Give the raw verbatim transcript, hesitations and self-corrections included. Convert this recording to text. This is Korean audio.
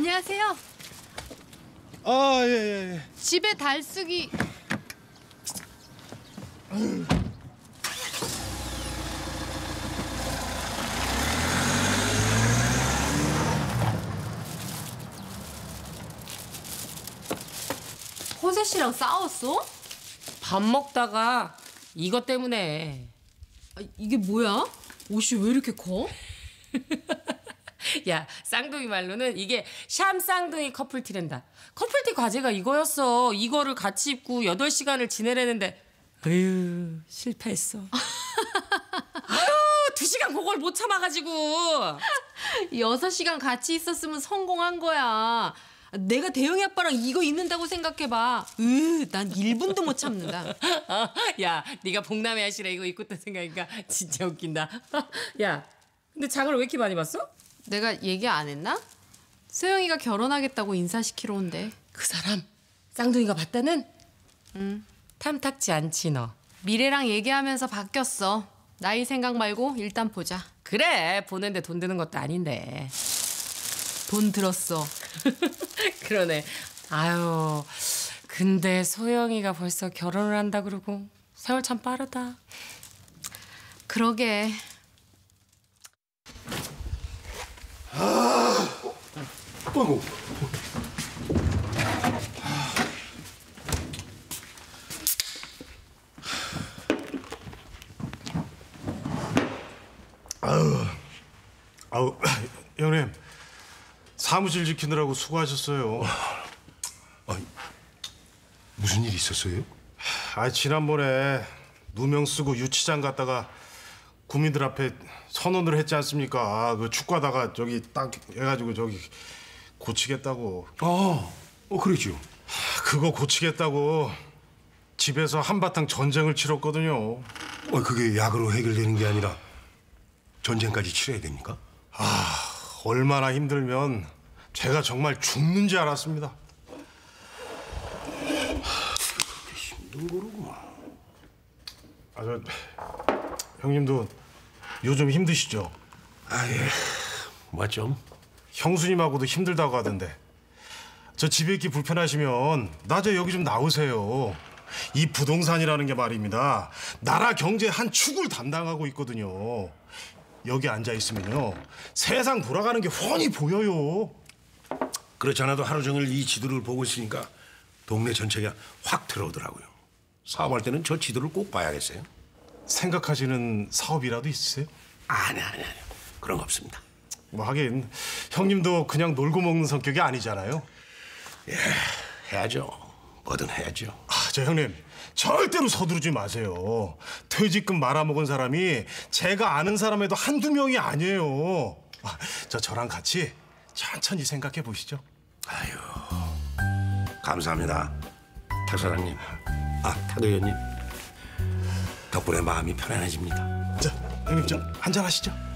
안녕하세요. 아, 예, 예, 예. 집에 달쑥이. 호세 씨랑 싸웠어? 밥 먹다가 이것 때문에. 아, 이게 뭐야? 옷이 왜 이렇게 커? 야, 쌍둥이 말로는 이게 샴 쌍둥이 커플티랜다. 커플티 과제가 이거였어. 이거를 같이 입고 여덟 시간을 지내려는데 에휴, 실패했어. 아유, 두 시간 그걸 못 참아가지고. 여섯 시간 같이 있었으면 성공한 거야. 내가 대영이 아빠랑 이거 입는다고 생각해봐. 으, 난 일 분도 못 참는다. 야, 네가 복남의 아씨라 이거 입고 있다 생각하니까 진짜 웃긴다. 야, 근데 장을 왜 이렇게 많이 봤어? 내가 얘기 안 했나? 소영이가 결혼하겠다고 인사시키러 온대. 그 사람 쌍둥이가 봤다는? 응. 탐탁지 않지 너. 미래랑 얘기하면서 바뀌었어. 나이 생각 말고 일단 보자. 그래, 보는데 돈 드는 것도 아닌데. 돈 들었어. 그러네. 아유, 근데 소영이가 벌써 결혼을 한다 그러고 세월 참 빠르다. 그러게. 아, 아이고. 아유, 아우, 형님 사무실 지키느라고 수고하셨어요. 아, 무슨 일 있었어요? 아, 지난번에 누명 쓰고 유치장 갔다가 구민들 앞에 선언을 했지 않습니까? 아, 그 축구하다가 저기 딱 해가지고 저기 고치겠다고. 아, 어 그랬죠. 그거 고치겠다고 집에서 한바탕 전쟁을 치렀거든요. 어, 그게 약으로 해결되는 게 아니라 전쟁까지 치러야 됩니까? 아, 얼마나 힘들면 제가 정말 죽는 줄 알았습니다. 힘든 거로구만. 아, 저 형님도 요즘 힘드시죠? 아, 예. 뭐 좀. 형수님하고도 힘들다고 하던데. 저 집에 있기 불편하시면 낮에 여기 좀 나오세요. 이 부동산이라는 게 말입니다, 나라 경제 한 축을 담당하고 있거든요. 여기 앉아 있으면요 세상 돌아가는 게 훤히 보여요. 그렇지 않아도 하루 종일 이 지도를 보고 있으니까 동네 전체가 확 들어오더라고요. 사업할 때는 저 지도를 꼭 봐야겠어요. 생각하시는 사업이라도 있으세요? 아니, 아니, 아니. 그런 거 없습니다. 뭐 하긴 형님도 그냥 놀고 먹는 성격이 아니잖아요. 예, 해야죠. 뭐든 해야죠. 아, 저 형님 절대로 서두르지 마세요. 퇴직금 말아먹은 사람이 제가 아는 사람에도 한두 명이 아니에요. 아, 저 저랑 같이 천천히 생각해 보시죠. 아유, 감사합니다. 탁 사장님, 아, 탁 의원님. 덕분에 마음이 편안해집니다. 자, 형님 좀 한잔 하시죠.